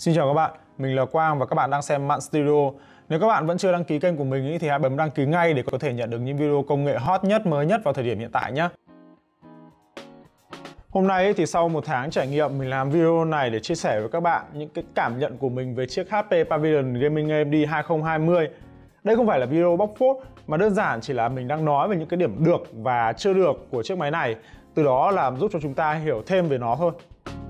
Xin chào các bạn, mình là Quang và các bạn đang xem Mạn Studio. Nếu các bạn vẫn chưa đăng ký kênh của mình thì hãy bấm đăng ký ngay để có thể nhận được những video công nghệ hot nhất, mới nhất vào thời điểm hiện tại nhé. Hôm nay thì sau một tháng trải nghiệm, mình làm video này để chia sẻ với các bạn những cái cảm nhận của mình về chiếc HP Pavilion Gaming AMD 2020. Đây không phải là video bóc phốt mà đơn giản chỉ là mình đang nói về những cái điểm được và chưa được của chiếc máy này, từ đó làm giúp cho chúng ta hiểu thêm về nó thôi.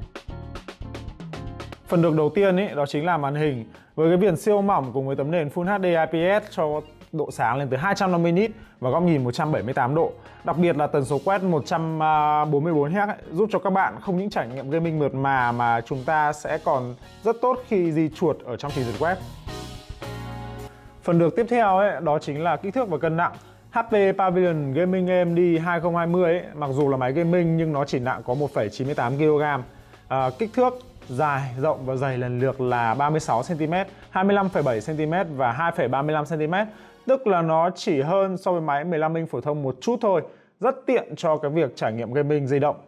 Phần được đầu tiên đó chính là màn hình. Với cái viền siêu mỏng cùng với tấm nền Full HD IPS cho độ sáng lên tới 250 nit và góc nhìn 178 độ. Đặc biệt là tần số quét 144 Hz giúp cho các bạn không những trải nghiệm gaming mượt mà chúng ta sẽ còn rất tốt khi di chuột ở trong trình duyệt web. Phần được tiếp theo đó chính là kích thước và cân nặng. HP Pavilion Gaming AMD 2020 mặc dù là máy gaming nhưng nó chỉ nặng có 1,98 kg. Kích thước dài, rộng và dày lần lượt là 36 cm, 25,7 cm và 2,35 cm, tức là nó chỉ hơn so với máy 15 inch phổ thông một chút thôi, rất tiện cho cái việc trải nghiệm gaming di động.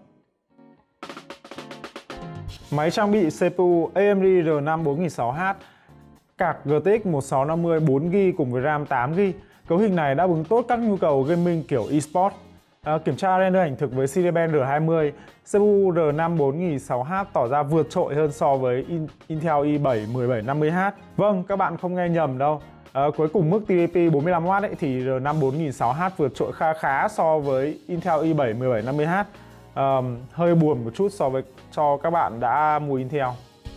Máy trang bị CPU AMD R5 4600H, card GTX 1650 4GB cùng với RAM 8GB. Cấu hình này đáp ứng tốt các nhu cầu gaming kiểu eSport. Kiểm tra render ảnh thực với Cinebench R20, CPU R5 4600H tỏ ra vượt trội hơn so với Intel i7 1750H. Vâng, các bạn không nghe nhầm đâu. Cuối cùng mức TDP 45W thì R5 4600H vượt trội khá so với Intel i7 1750H. Hơi buồn một chút cho các bạn đã mua Intel.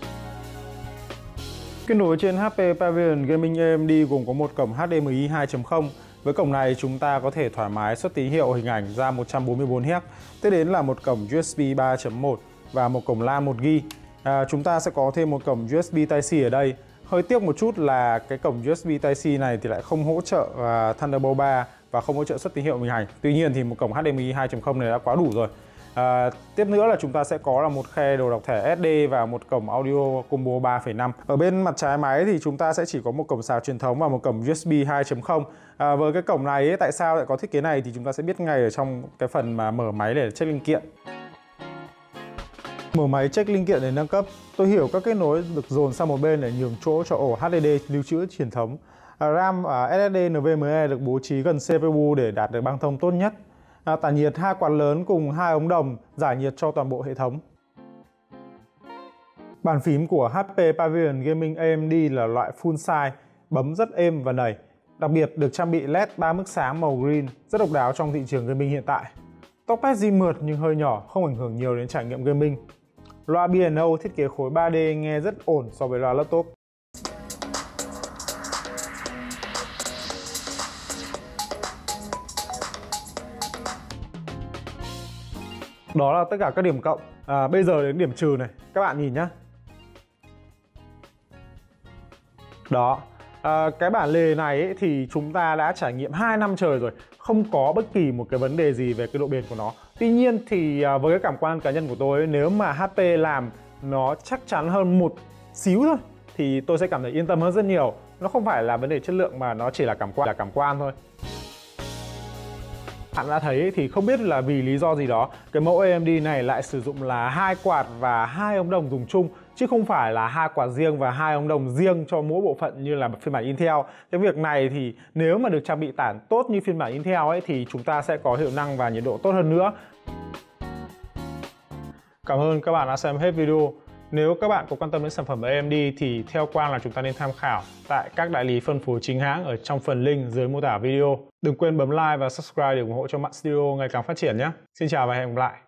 Kết nối trên HP Pavilion Gaming AMD gồm có một cổng HDMI 2.0. Với cổng này chúng ta có thể thoải mái xuất tín hiệu hình ảnh ra 144 Hz. Tiếp đến là một cổng USB 3.1 và một cổng LAN 1GB. Chúng ta sẽ có thêm một cổng USB Type-C ở đây. Hơi tiếc một chút là cái cổng USB Type-C này thì lại không hỗ trợ Thunderbolt 3 và không hỗ trợ xuất tín hiệu hình ảnh. Tuy nhiên thì một cổng HDMI 2.0 này đã quá đủ rồi. Tiếp nữa là chúng ta sẽ có là một khe đồ đọc thẻ SD và một cổng audio combo 3.5. Ở bên mặt trái máy thì chúng ta sẽ chỉ có một cổng sạc truyền thống và một cổng USB 2.0. Với cái cổng này tại sao lại có thiết kế này thì chúng ta sẽ biết ngay ở trong cái phần mà mở máy để check linh kiện. Mở máy check linh kiện để nâng cấp, tôi hiểu các kết nối được dồn sang một bên để nhường chỗ cho ổ HDD lưu trữ truyền thống. RAM và SSD NVMe được bố trí gần CPU để đạt được băng thông tốt nhất. Tản nhiệt 2 quạt lớn cùng 2 ống đồng giải nhiệt cho toàn bộ hệ thống. Bàn phím của HP Pavilion Gaming AMD là loại full size, bấm rất êm và nảy. Đặc biệt được trang bị LED 3 mức sáng màu green, rất độc đáo trong thị trường gaming hiện tại. Touchpad di mượt nhưng hơi nhỏ, không ảnh hưởng nhiều đến trải nghiệm gaming. Loa B&O thiết kế khối 3D nghe rất ổn so với loa laptop. Đó là tất cả các điểm cộng. Bây giờ đến điểm trừ này, các bạn nhìn nhá. Đó, cái bản lề này thì chúng ta đã trải nghiệm 2 năm trời rồi, không có bất kỳ một cái vấn đề gì về cái độ bền của nó. Tuy nhiên thì với cái cảm quan cá nhân của tôi, nếu mà HP làm nó chắc chắn hơn một xíu thôi thì tôi sẽ cảm thấy yên tâm hơn rất nhiều. Nó không phải là vấn đề chất lượng mà nó chỉ là cảm quan thôi. Bạn đã thấy thì không biết là vì lý do gì đó cái mẫu AMD này lại sử dụng là 2 quạt và 2 ống đồng dùng chung, chứ không phải là 2 quạt riêng và 2 ống đồng riêng cho mỗi bộ phận như là phiên bản Intel. Cái việc này thì nếu mà được trang bị tản tốt như phiên bản Intel thì chúng ta sẽ có hiệu năng và nhiệt độ tốt hơn nữa. Cảm ơn các bạn đã xem hết video. Nếu các bạn có quan tâm đến sản phẩm AMD thì theo Quang là chúng ta nên tham khảo tại các đại lý phân phối chính hãng ở trong phần link dưới mô tả video. Đừng quên bấm like và subscribe để ủng hộ cho Mạn Studio ngày càng phát triển nhé. Xin chào và hẹn gặp lại.